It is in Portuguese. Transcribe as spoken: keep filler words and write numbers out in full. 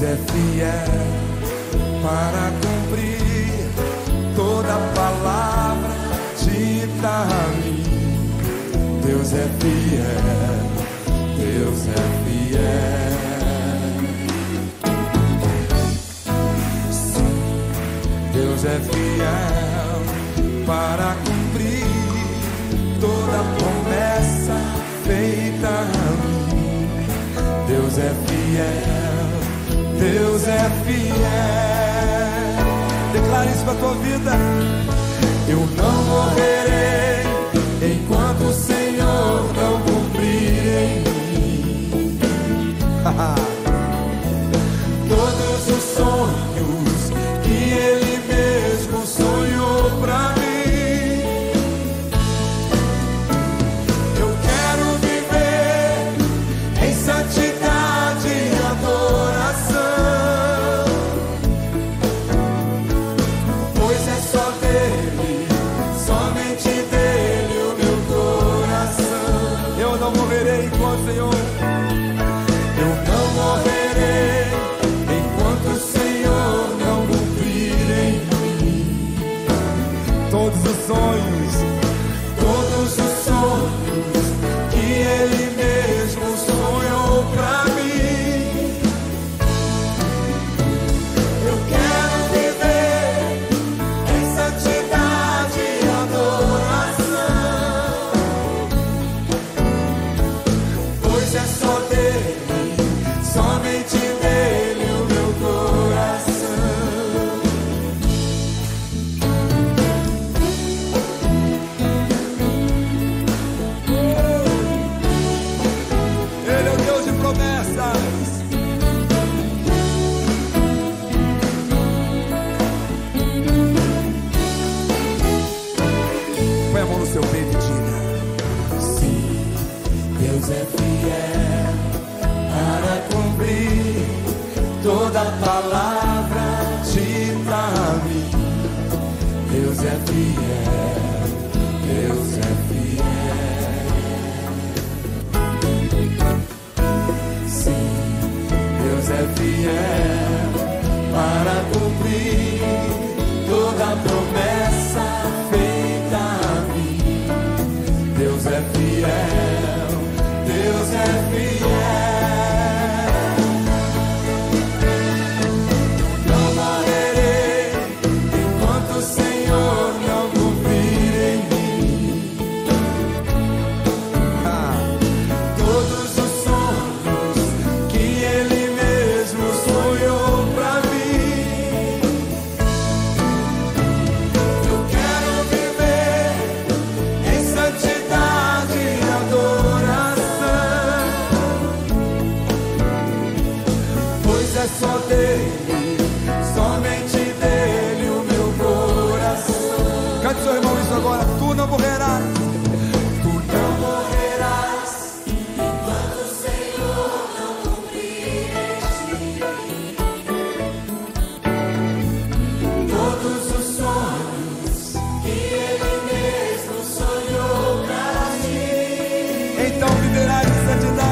é fiel para cumprir toda palavra dita a mim. Deus é fiel, Deus é fiel. Sim, Deus é fiel para cumprir toda promessa feita a mim. Deus é fiel, Deus é fiel. Declare isso para a tua vida. Eu não morrerei enquanto o Senhor não cumprir em mim todos os sonhos que Ele mesmo sonhou pra mim. Eu quero viver em santidade e adoração, pois é só dele, somente dele o meu coração. Eu não morrerei enquanto, Senhor, eu não morrerei enquanto o Senhor não cumprir em mim todos os sonhos, todos os sonhos que Ele mesmo sonhou pra mim. Eu quero viver em santidade e adoração, pois é só dele, somente dele o meu coração. Ele é o Deus de promessas. Põe a mão no seu peito e diga: sim, Deus é fiel para cumprir toda palavra dita a mim. Deus é fiel, Deus é fiel. Sim, Deus é fiel para cumprir toda promessa feita a mim. Deus é fiel, Deus é fiel. Não morrerei enquanto o Senhor não cumprir em mim ah, todos os sonhos que Ele mesmo sonhou pra mim. Eu quero viver em santidade e adoração, pois é só dele, somente dele o meu coração. Cante seu irmão isso agora. Tu não morrerás, tu não morrerás enquanto o Senhor não cumprir em ti todos os sonhos que Ele mesmo sonhou pra ti. Então viverás em santidade.